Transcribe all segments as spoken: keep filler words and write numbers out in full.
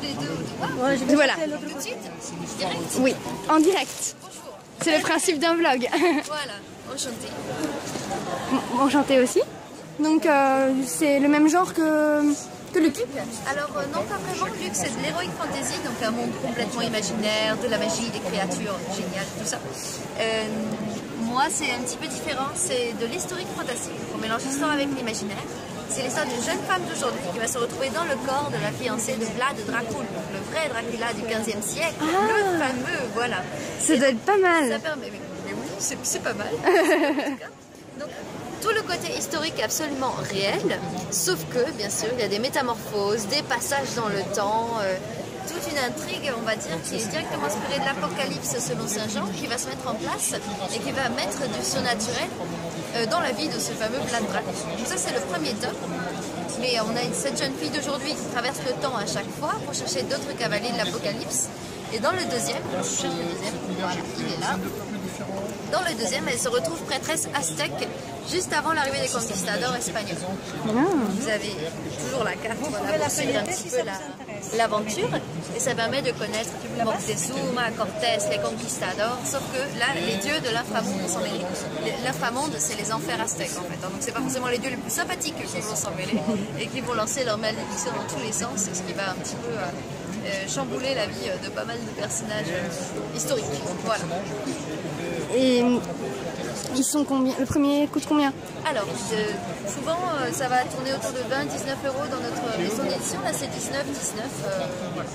les deux autour. Ouais, voilà. Tout de suite, direct. Oui, en direct. C'est le principe d'un vlog. Voilà, enchanté. Enchanté aussi. Donc euh, c'est le même genre que, que Luc. Alors euh, non, pas vraiment. Luc, c'est de l'heroic fantasy, donc un monde complètement imaginaire, de la magie, des créatures géniales, tout ça. Euh, moi, c'est un petit peu différent. C'est de l'historique fantastique. On mélange l'histoire avec l'imaginaire. C'est l'histoire d'une jeune femme d'aujourd'hui qui va se retrouver dans le corps de la fiancée de Vlad Dracul, le vrai Dracula du quinzième siècle, Ah. le fameux, voilà. Ça doit être pas Ça mal. permet, mais, mais oui, c'est pas mal. Donc, tout le côté historique est absolument réel, sauf que, bien sûr, il y a des métamorphoses, des passages dans le temps, euh, toute une intrigue, on va dire, qui est directement inspirée de l'Apocalypse selon Saint Jean, qui va se mettre en place et qui va mettre du surnaturel euh, dans la vie de ce fameux Vlad Dracul. Donc ça, c'est le premier tome. Mais on a cette jeune fille d'aujourd'hui qui traverse le temps à chaque fois pour chercher d'autres cavaliers de l'Apocalypse. Et dans le deuxième, je cherche le deuxième, voilà, il est là. Dans le deuxième, elle se retrouve prêtresse aztèque juste avant l'arrivée des conquistadors espagnols. Ah. Vous avez toujours la carte voilà, pour suivre un petit peu l'aventure et ça permet de connaître Moctezuma, Cortés, les conquistadors, sauf que là, les dieux de l'inframonde sont mêlés. L'inframonde, c'est les enfers aztèques en fait, donc c'est pas forcément les dieux les plus sympathiques qui vont s'en mêler et qui vont lancer leur malédiction dans tous les sens, ce qui va un petit peu euh, euh, chambouler la vie de pas mal de personnages euh, historiques. Voilà. Et ils sont combien? Le premier coûte combien? Alors, euh, souvent, euh, ça va tourner autour de vingt à dix-neuf euros dans notre maison d'édition. Là, c'est dix-neuf, dix-neuf. Euh, voilà.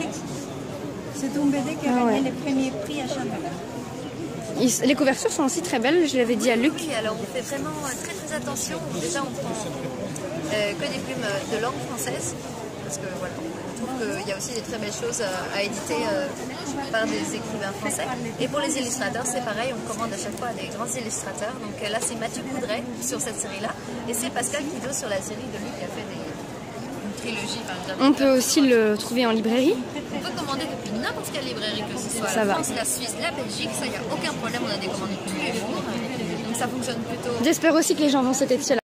C'est ton B D qui a Ah gagné ouais. les premiers prix à Chamberlain. Ils- Les couvertures sont aussi très belles, je l'avais dit à Luc. Oui, alors on fait vraiment euh, très très attention. Déjà, on prend euh, que des plumes euh, de langue française. Parce que voilà, on trouve qu'il y a aussi des très belles choses euh, à éditer euh, par des écrivains français. Et pour les illustrateurs, c'est pareil, on commande à chaque fois des grands illustrateurs. Donc euh, là, c'est Mathieu Coudray sur cette série-là. Et c'est Pascal Guido sur la série de Luc qui a fait des, une trilogie. Par exemple. On peut aussi le trouver en librairie. On peut commander depuis n'importe quelle librairie, que ce soit Ça la va. France, la Suisse, la Belgique, ça, il n'y a aucun problème, on a des commandes tous les jours. Donc ça fonctionne plutôt. J'espère aussi que les gens vont s'éteindre.